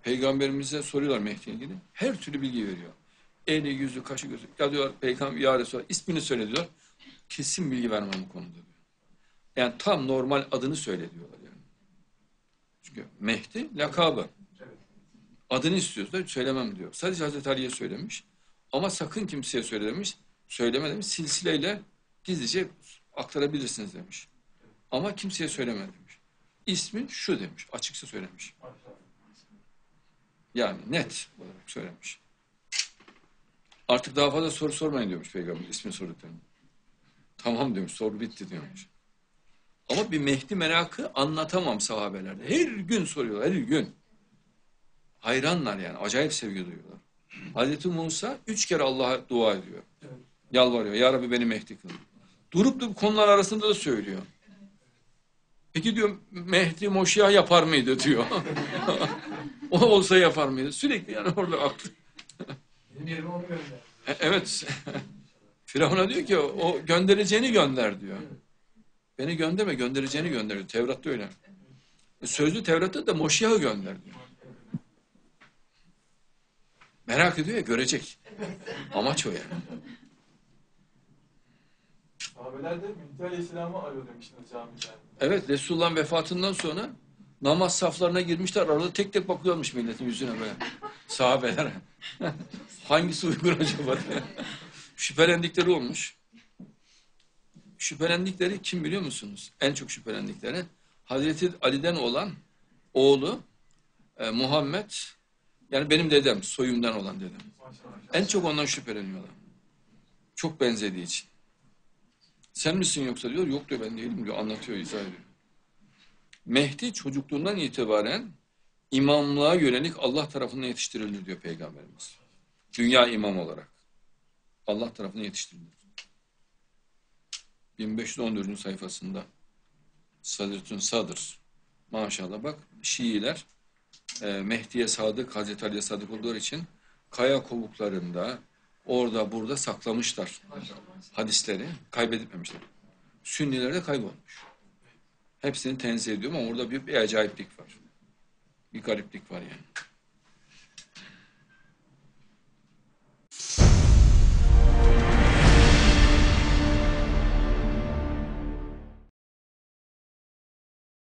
Peygamberimize soruyorlar Mehdi'yle ilgili. Her türlü bilgi veriyor. Eli, yüzü, kaşı, gözü. Ya diyorlar Peygamber, ya Resulallah ismini söyle diyor. Kesin bilgi vermem bu konuda diyor. Yani tam normal adını söyle diyorlar yani. Çünkü Mehdi lakabı. Adını istiyorsa da söylemem diyor. Sadece Hazreti Ali'ye söylemiş. Ama sakın kimseye söylememiş. Söyleme demiş. Silsileyle gizlice aktarabilirsiniz demiş. Ama kimseye söyleme demiş. İsmin şu demiş. Açıkça söylemiş. Yani net olarak söylemiş. Artık daha fazla soru sormayın diyormuş Peygamber ismini sorduklarını. Tamam demiş, soru bitti diyormuş. Ama bir Mehdi merakı anlatamam sahabelerde. Her gün soruyorlar, her gün. Hayranlar yani, acayip sevgi duyuyorlar. Hazreti Musa 3 kere Allah'a dua ediyor. Yalvarıyor, ya Rabbi beni Mehdi kıl. Durup da konular arasında da söylüyor. Peki diyor, Mehdi Moşiyah yapar mıydı diyor. O olsa yapar mıydı? Sürekli yani orada aklı. Benim yerime onu gönder. Evet. Firavun'a diyor ki o göndereceğini gönder diyor. Beni gönderme, göndereceğini gönder diyor. Tevrat'ta öyle. Sözlü Tevrat'ta da Moşiyah'ı gönder diyor. Merak ediyor ya, görecek. Amaç o yani. Sahabeler de Mehdi Aleyhisselam'ı arıyor demiştiniz camiden. Evet, Resulullah'ın vefatından sonra namaz saflarına girmişler. Arada tek tek bakıyormuş milletin yüzüne böyle. Sahabelere. Hangisi uygun acaba diye. Şüphelendikleri olmuş. Şüphelendikleri kim biliyor musunuz? En çok şüphelendikleri Hazreti Ali'den olan oğlu Muhammed, yani benim dedem, soyumdan olan dedem. En çok ondan şüpheleniyorlar. Çok benzediği için. Sen misin yoksa diyor, yok diyor ben değilim diyor, anlatıyor, izah ediyor. Mehdi çocukluğundan itibaren imamlığa yönelik Allah tarafından yetiştirilir diyor Peygamberimiz. Dünya imam olarak. Allah tarafından yetiştirilir. 1514. sayfasında Sadr'ün Sadr. Maşallah bak, Şiiler Mehdi'ye sadık, Hazreti Ali'ye sadık olduğu için kaya kovuklarında orada burada saklamışlar hadisleri, kaybetmemişler. Sünniler de kaybolmuş. Hepsini tenzih ediyorum ama orada bir acayiplik var. Bir gariplik var yani.